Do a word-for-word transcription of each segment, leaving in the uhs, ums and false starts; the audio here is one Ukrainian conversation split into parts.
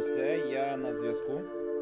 Усе, я на зв'язку.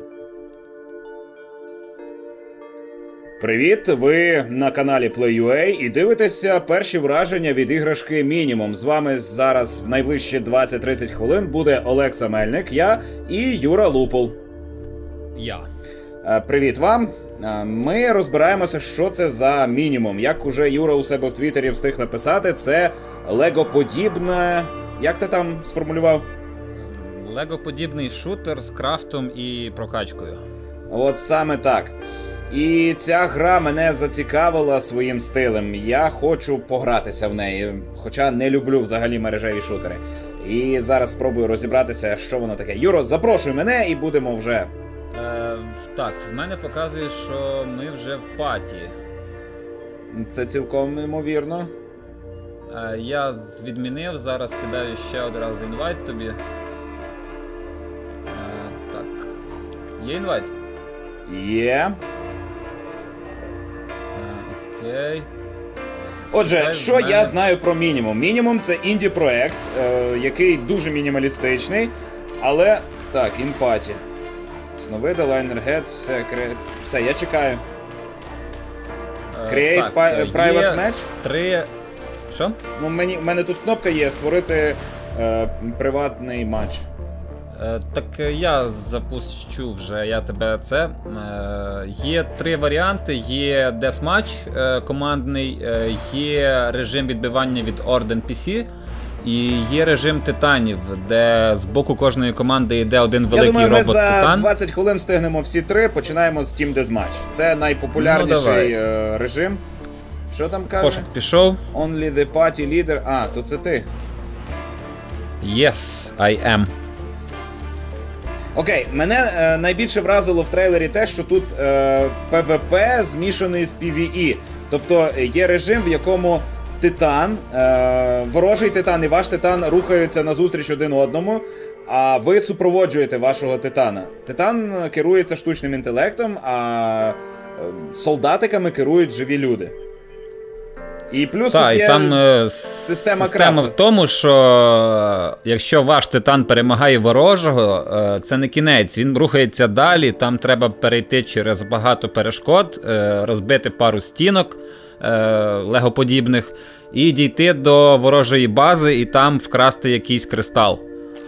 Привіт! Ви на каналі Play.ua і дивитеся перші враження від іграшки Мінімум. З вами зараз в найближчі двадцять-тридцять хвилин буде Олекса Мельник, я і Юра Лупол. Я. Привіт вам! Ми розбираємося, що це за Мінімум. Як уже Юра у себе в Твіттері встиг написати, це лего-подібне... Як ти там сформулював? Лего-подібний шутер з крафтом і прокачкою. От саме так. І ця гра мене зацікавила своїм стилем. Я хочу погратися в неї, хоча не люблю взагалі мережеві шутери. І зараз спробую розібратися, що воно таке. Юро, запрошуй мене і будемо вже... Е, так, в мене показує, що ми вже в паті. Це цілком ймовірно. Е, я відмінив, зараз кидаю ще один раз інвайт тобі. Е, так. Є інвайт? Є. Окей. Отже, Чекай, що мене... я знаю про Мінімум? Мінімум — це інді-проект, е, який дуже мінімалістичний, але... Так, імпаті. Сновида, лайнергед, все, кре... все, я чекаю. Create так, Private Match? Три... Що? Ну, мені, в мене тут кнопка є, створити е, приватний матч. Е, так я запущу вже, я тебе це. Е, є три варіанти: є Deathmatch е, командний, е, є режим відбивання від Horde ен пі сі, і є режим титанів, де з боку кожної команди йде один великий робот-титан. Я думаю, ми за двадцять хвилин встигнемо всі три, починаємо з Team Deathmatch. Це найпопулярніший ну, е, режим. Що там каже? Пошук пішов. Only the party leader. А, то це ти. Yes, I am. Окей, мене е, найбільше вразило в трейлері те, що тут е, пі ві пі змішаний з пі ві і. Тобто є режим, в якому титан, е, ворожий титан і ваш титан рухаються назустріч один одному, а ви супроводжуєте вашого титана. Титан керується штучним інтелектом, а е, солдатиками керують живі люди. І плюс Та, тут є і там система, система крафту. в тому, що якщо ваш титан перемагає ворожого, це не кінець, він рухається далі, там треба перейти через багато перешкод, розбити пару стінок легоподібних і дійти до ворожої бази і там вкрасти якийсь кристал.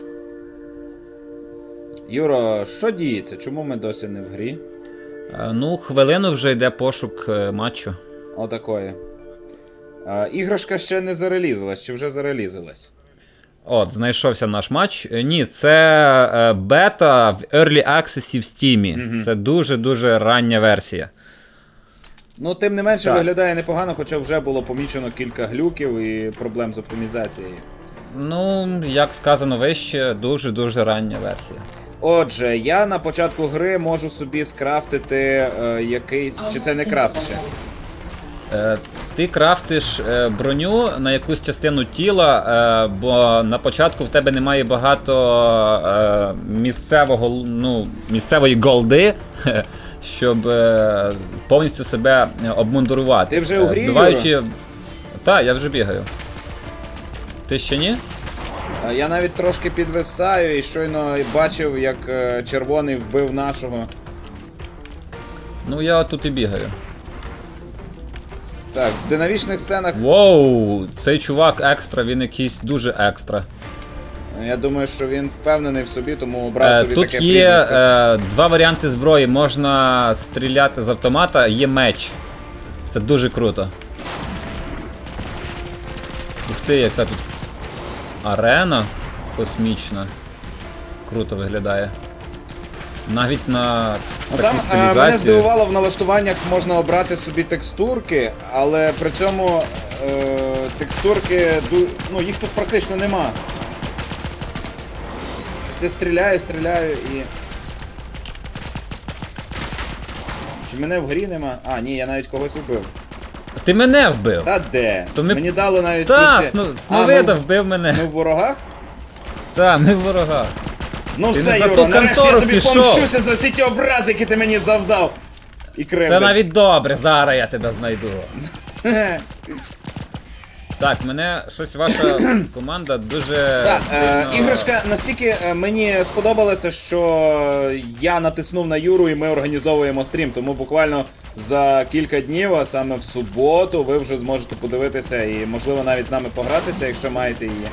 Юро, що діється? Чому ми досі не в грі? Ну, хвилину вже йде пошук матчу. Отакої. А, іграшка ще не зарелізилась, чи вже зарелізилась? От, знайшовся наш матч. Ні, це е, бета в Early Access в Steam. Mm-hmm. Це дуже-дуже рання версія. Ну, тим не менше, так. Виглядає непогано, хоча вже було помічено кілька глюків і проблем з оптимізацією. Ну, як сказано вище, дуже-дуже рання версія. Отже, я на початку гри можу собі скрафтити е, якийсь... Чи це не крафт ще? Е, ти крафтиш е, броню на якусь частину тіла, е, бо на початку в тебе немає багато е, місцевого, ну, місцевої голди, щоб е, повністю себе обмундурувати. Ти вже у грі, Вбиваючи... Юра? Так, я вже бігаю. Ти ще ні? Я навіть трошки підвисаю і щойно бачив, як е, червоний вбив нашого. Ну, я тут і бігаю. Так, в динамічних сценах... Воу, цей чувак екстра, він якийсь дуже екстра. Я думаю, що він впевнений в собі, тому обрав собі е, тут таке прізвисько. Тут є е, два варіанти зброї. Можна стріляти з автомата, є меч. Це дуже круто. Ух ти, яка тут арена космічна. Круто виглядає. Навіть на ну, такій там стилізації. Мене здивувало, в налаштуваннях можна обрати собі текстурки, але при цьому е, текстурки, ну їх тут практично нема. Все стріляю, стріляю і... Чи мене в грі нема? А, ні, я навіть когось вбив. Ти мене вбив? Та де? То ми... Мені дало навіть... Та, пусти... ну, Сновида вбив мене. Ми в ворогах? Так, ми в ворогах. Ну ти все, Юро, нарешті я тобі пішов. помщуся за всі ті образи, які ти мені завдав. І кривди. Це навіть добре, зараз я тебе знайду. Так, мене щось ваша команда дуже. Так, е, сильно... іграшка настільки е, мені сподобалася, що я натиснув на Юру і ми організовуємо стрім. Тому буквально за кілька днів, а саме в суботу, ви вже зможете подивитися і, можливо, навіть з нами погратися, якщо маєте її.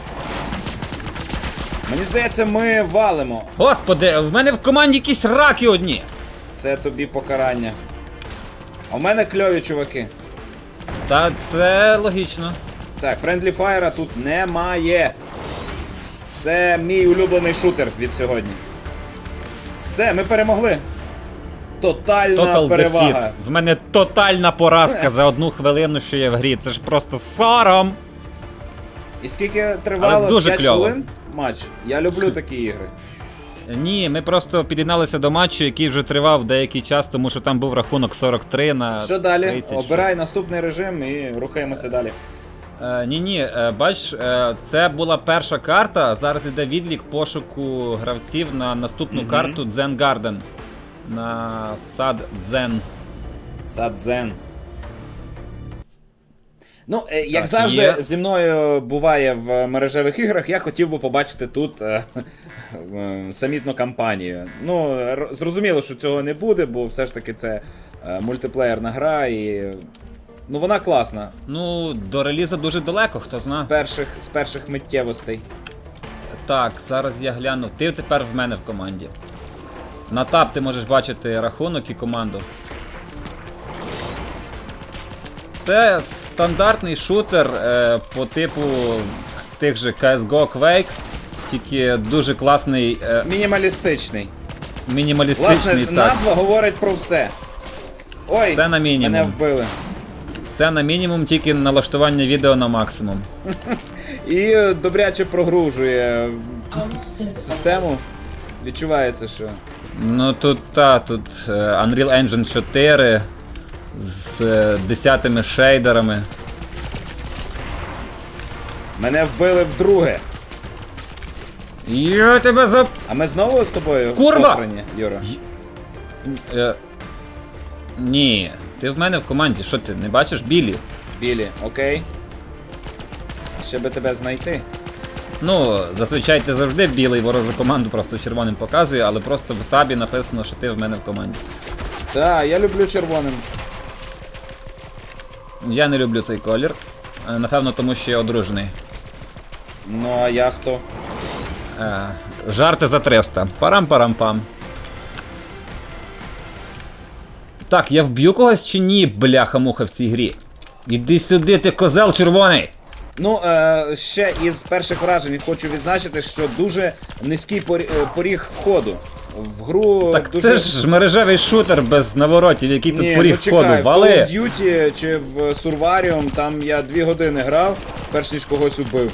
Мені здається, ми валимо. Господи, в мене в команді якісь раки одні. Це тобі покарання. А в мене кльові чуваки. Та це логічно. Так, Friendly Fire тут немає. Це мій улюблений шутер від сьогодні. Все, ми перемогли. Тотальна Total перевага. defeat. В мене тотальна поразка за одну хвилину, що я в грі. Це ж просто сором. І скільки тривало? Але дуже п'ять кльово. хвилин матч? Я люблю такі ігри. Ні, ми просто під'єдналися до матчу, який вже тривав деякий час, тому що там був рахунок сорок три на Що далі? тридцять. Обирай наступний режим і рухаємося далі. Е, ні, ні, е, бач, е, це була перша карта, зараз йде відлік пошуку гравців на наступну Мгм. карту Дзен Гарден. На сад Дзен. Садзен. Ну, е, як Так, завжди, є. зі мною буває в мережевих іграх, я хотів би побачити тут е, е, самітну кампанію. Ну, р- зрозуміло, що цього не буде, бо все ж таки це е, мультиплеєрна гра і. Ну, вона класна. Ну, до релізу дуже далеко, хто З знає. перших, з перших миттєвостей. Так, зараз я гляну. Ти тепер в мене в команді. На таб ти можеш бачити рахунок і команду. Це стандартний шутер е, по типу тих же сі ес го Quake, тільки дуже класний, е, Мінімалістичний. мінімалістичний. Власне, Так. назва говорить про все. Ой, Все на мінімум. мене вбили. Все на мінімум, тільки налаштування відео на максимум. І е, добряче прогружує систему. Відчувається, що. Ну тут та, тут е, Unreal Engine чотири з е, десятими шейдерами. Мене вбили вдруге. Я тебе за... А ми знову з тобою Курва! посрані, Юра? Е, ні, ти в мене в команді, що ти, не бачиш Білі? Білі, окей. Ще би тебе знайти. Ну, зазвичай ти завжди білий ворожу команду просто червоним показує, але просто в табі написано, що ти в мене в команді. Так, я люблю червоним. Я не люблю цей колір. Е, Напевно, тому що я одружений. Ну а я хто? Е, жарти за триста. Парам-парам-пам. Так, я вб'ю когось чи ні, бляха-муха, в цій грі? Іди сюди, ти козел червоний! Ну, е, ще із перших вражень хочу відзначити, що дуже низький порі- е, поріг входу. В гру Так дуже... це ж мережевий шутер без наворотів, який тут Ні, поріг ну чекай, входу, в вали! Call of Duty чи в Survarium, там я дві години грав, перш ніж когось убив.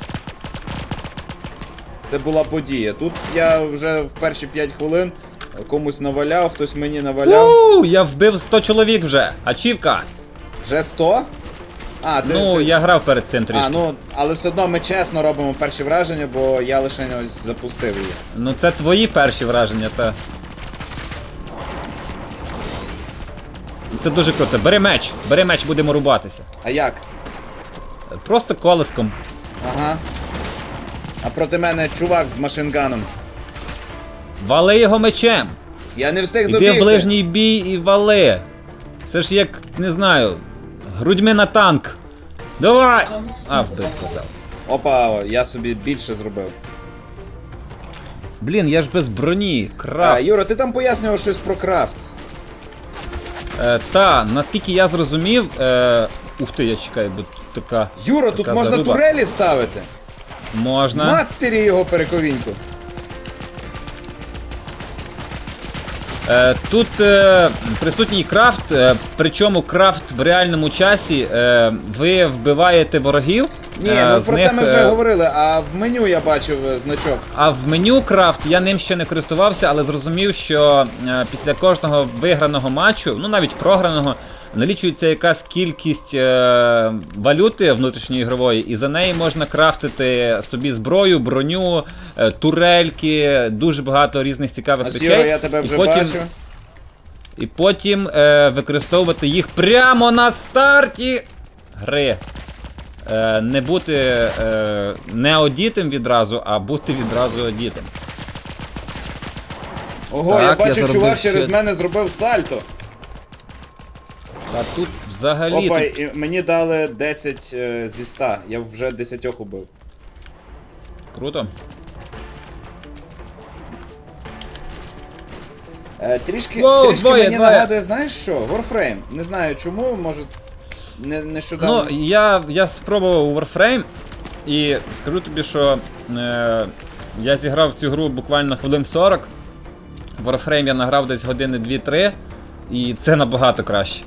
Це була подія. Тут я вже в перші п'ять хвилин комусь наваляв, хтось мені наваляв. У, я вбив сто чоловік вже! Ачівка! Вже сто? А, ти, Ну, ти... я грав перед цим трішки. А, ну, але все одно ми чесно робимо перші враження, бо я лише ось запустив її. Ну це твої перші враження, та. Це дуже круто. Бери меч, бери меч, будемо рубатися. А як? Просто колеском. Ага. А проти мене чувак з машинганом. Вали його мечем. Я не встиг Іди добігти. в ближній бій і вали. Це ж як, не знаю, грудьми на танк. Давай! А, вбив, сказав. Опа, я собі більше зробив. Блін, я ж без броні, А, крафт. Юра, ти там пояснював щось про крафт. Е, та, наскільки я зрозумів. Е, ух ти, я чекаю, бо така. Юра, тут така можна заруба. турелі ставити. Можна. Матері його перековіньку. Е, тут е, присутній крафт, е, причому крафт в реальному часі. Е, ви вбиваєте ворогів. Ні, е, ну з про них, це ми вже е, говорили, а в меню я бачив е, значок. А в меню крафт я ним ще не користувався, але зрозумів, що е, після кожного виграного матчу, ну навіть програного, налічується якась кількість е, валюти внутрішньоігрової, і за неї можна крафтити собі зброю, броню, е, турельки, дуже багато різних цікавих Ось, речей. Юра, я тебе вже і потім, бачу. І потім е, використовувати їх прямо на старті гри. е, не бути е, не одітим відразу, а бути відразу одітим. Ого, Так, я я бачу, зробив чувак ще- через мене зробив сальто. А тут взагалі. Опа, Тут... і мені дали десять е, зі ста. Я вже десятьох убив. Круто. Е, трішки Воу, трішки двоє, мені двоє. нагадує, знаєш що? Warframe. Не знаю чому, може не, нещодавно. Ну, я, я спробував Warframe, і скажу тобі, що е, я зіграв цю гру буквально хвилин сорок. Warframe я награв десь години дві-три, і це набагато краще.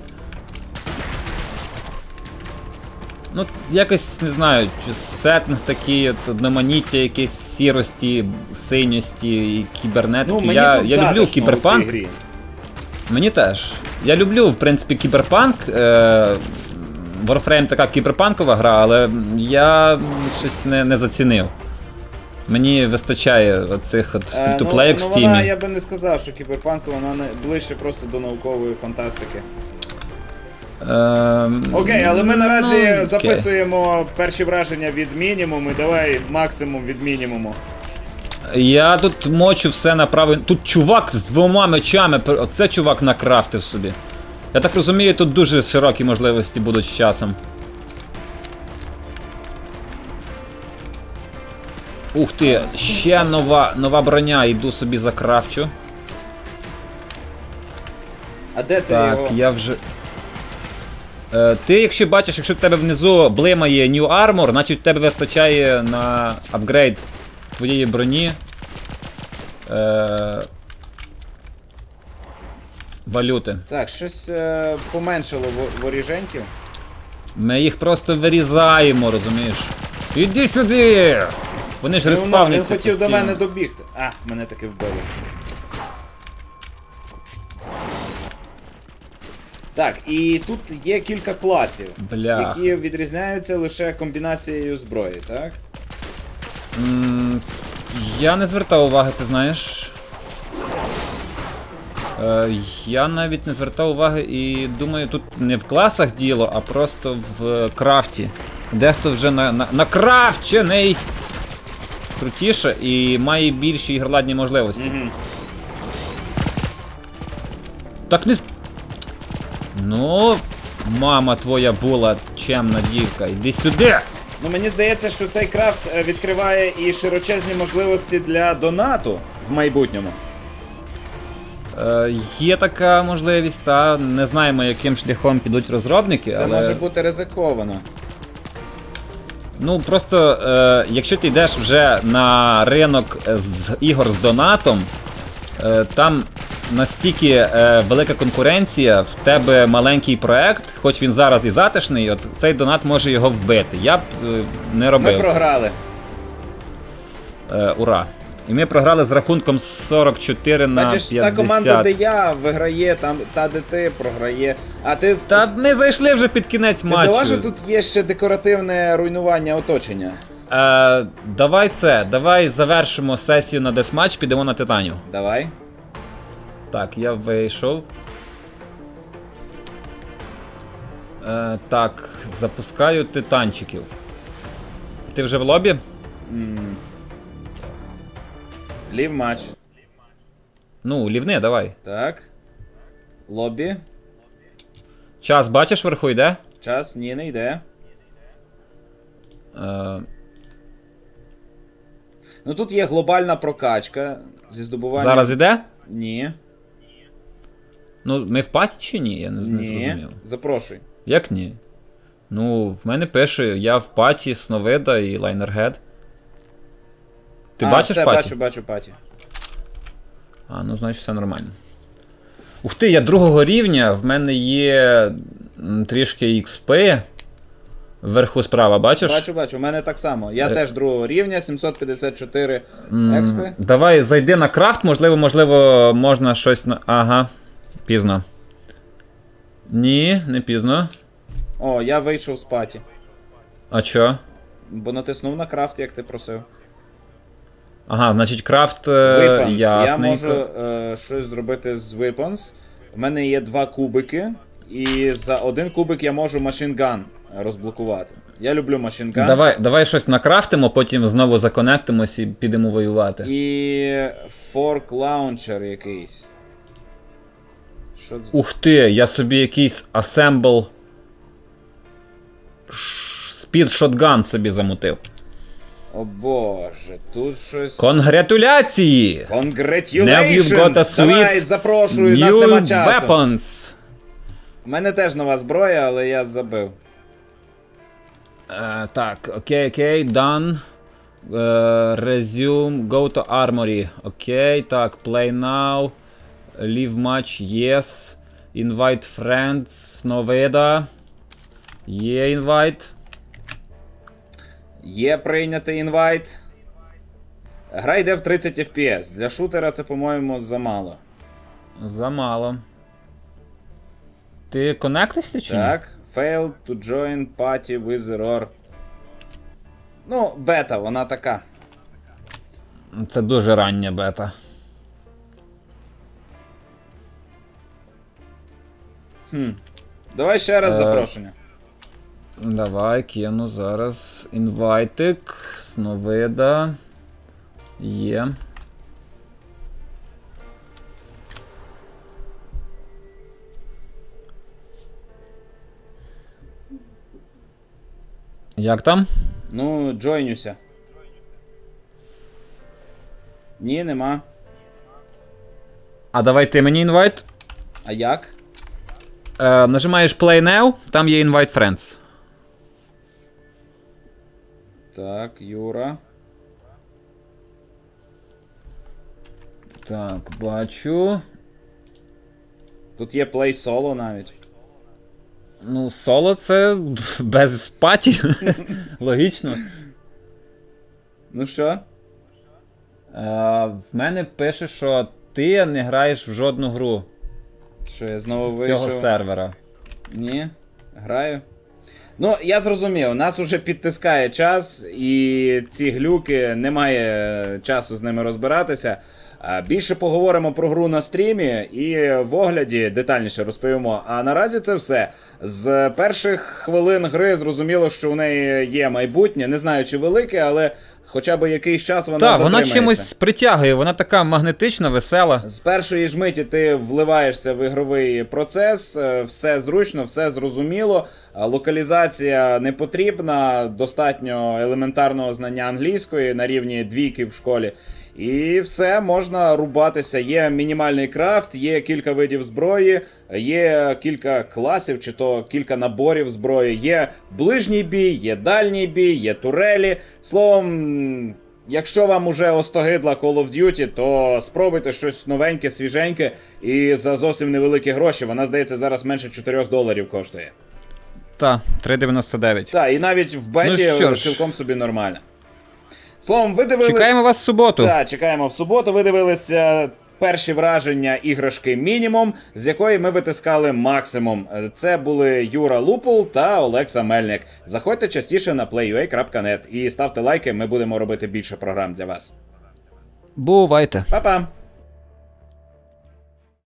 Ну, якось, не знаю, чи сеттинг такий, от, одноманіття, якесь сірості, синьості і кібернетики. ну, мені я тут я люблю затишно у цій кіберпанк. грі. Мені теж. Я люблю, в принципі, кіберпанк. Е, Warframe така кіберпанкова гра, але я щось не, не зацінив. Мені вистачає оцих от Е, фрі-ту-плейок в ну, Steam. вона, я би не сказав, що кіберпанк, вона не, ближче просто до наукової фантастики. Ем, Окей, але ми наразі ну, окей. записуємо перші враження від мінімуму, давай максимум від мінімуму. Я тут мочу все направо. Тут чувак з двома мечами. Оце чувак накрафтив собі. Я так розумію, тут дуже широкі можливості будуть з часом. Ух ти, ще нова, нова броня, йду собі закрафчу. А де ти Так, його? я вже. Е, ти, якщо бачиш, якщо в тебе внизу блимає New Armor, значить в тебе вистачає на апгрейд твоєї броні. Е, валюти. Так, щось е, поменшало в- воріженьків. Ми їх просто вирізаємо, розумієш? Іди сюди! Вони ж Він, респавняться. він хотів до постійно. мене добігти. А, мене таки вбили. Так, і тут є кілька класів, Бля. які відрізняються лише комбінацією зброї, так? М, Я не звертав уваги, ти знаєш. Е, я навіть не звертав уваги і думаю, тут не в класах діло, а просто в крафті. Дехто вже на, на, накрафчений крутіше і має більші ігроладні можливості. Угу. Так не. с- Ну, мама твоя була чемна дівка, йди сюди! Ну мені здається, що цей крафт е, відкриває і широчезні можливості для донату в майбутньому. Е, є така можливість, та не знаємо, яким шляхом підуть розробники, Це але. може бути ризиковано. Ну просто, е, якщо ти йдеш вже на ринок з ігор з донатом, е, там настільки е, велика конкуренція, в тебе маленький проект, хоч він зараз і затишний, от цей донат може його вбити. Я б е, не робив. Ми це. програли. Е, ура. І ми програли з рахунком сорок чотири на Бачиш, та п'ятдесят. команда, де я виграє, там та де ти програє. А ти, з- Та ми зайшли вже під кінець ти матчу. зауважив, тут є ще декоративне руйнування оточення. Е, давай це, давай завершимо сесію на десматч, підемо на Титанів. Давай. Так, я вийшов. Е, так, запускаю титанчиків. Ти вже в лобі? М. Лів матч. Ну, лівни, давай. Так. Лобі. Час бачиш вверху йде? Час, ні, не йде. Е, Ну тут є глобальна прокачка зі здобуванням. зараз іде? Ні. Ну, ми в паті чи ні? Я не, не Ні. зрозумів. Запрошуй. Як ні? Ну, в мене пише, я в паті, Сновида і Лайнергед. Ти а, бачиш все, паті? бачу, бачу паті. А, ну значить все нормально. Ух ти, я другого рівня, в мене є м, трішки ікс пі. Вверху справа, бачиш? Бачу, бачу, у мене так само. Я Е. теж другого рівня, сімсот п'ятдесят чотири М, експи. Давай зайди на крафт, можливо, можливо, можна щось на. Ага, пізно. Ні, не пізно. О, я вийшов з паті. А чо? Бо натиснув на крафт, як ти просив. Ага, значить крафт е, Weapons. Я ясненько. можу е, щось зробити з Weapons. У мене є два кубики. І за один кубик я можу машинган розблокувати. Я люблю машинкан. Давай, давай щось накрафтимо, потім знову законектимось і підемо воювати. І форк лаунчер якийсь. Що це? Ух ти, я собі якийсь Assemble Speed Shotgun собі замутив. О боже, тут щось... Конгратуляції! Congratulations! Now you've got a sweet Давай, запрошую, New нас нема часу. weapons! У мене теж нова зброя, але я забив. Е, так, окей, окей, done. Е, resume, go to armory. Окей, так, play now. Leave match, yes. Invite friends, Новеда. Є invite. Є прийнятий інвайт. Гра йде в тридцять еф пі ес. Для шутера це, по-моєму, замало. Замало. Ти конектився чи ні? Так, failed to join party with error. Ну, бета, вона така. Це дуже рання бета. Хм. Давай ще раз Е, запрошення. Давай, кину зараз. Інвайтик. Сновида. Є. Як там? Ну, джойнюся. Ні, нема. А давай ти мені інвайт. А як? Е, нажимаєш Play Now, там є Invite Friends. Так, Юра. Так, бачу. Тут є Play Solo навіть. Ну, соло це без паті. Логічно. Ну що? Е, в мене пише, що ти не граєш в жодну гру Що, я знову з вийшов? цього сервера. Ні, граю. Ну, я зрозумів, нас уже підтискає час, і ці глюки, немає часу з ними розбиратися. А більше поговоримо про гру на стрімі і в огляді детальніше розповімо. А наразі це все. З перших хвилин гри зрозуміло, що у неї є майбутнє. Не знаю, чи велике, але хоча б якийсь час вона Так, затримається. вона чимось притягує, вона така магнетична, весела. З першої ж миті ти вливаєшся в ігровий процес, е, все зручно, все зрозуміло, а локалізація не потрібна, достатньо елементарного знання англійської на рівні двійки в школі. І все, можна рубатися. Є мінімальний крафт, є кілька видів зброї, є кілька класів, чи то кілька наборів зброї, є ближній бій, є дальній бій, є турелі. Словом, якщо вам уже остогидла Call of Duty, то спробуйте щось новеньке, свіженьке і за зовсім невеликі гроші. Вона, здається, зараз менше чотирьох доларів коштує. Так, три дев'яносто дев'ять. Так, і навіть в беті Ну що ж. цілком собі нормально. Словом, ви дивилися... Чекаємо вас в суботу. Так, чекаємо в суботу. Ви дивилися перші враження іграшки Мінімум, з якої ми витискали максимум. Це були Юра Лупул та Олекса Мельник. Заходьте частіше на плей ю ей крапка нет і ставте лайки, ми будемо робити більше програм для вас. Бувайте. Па-па!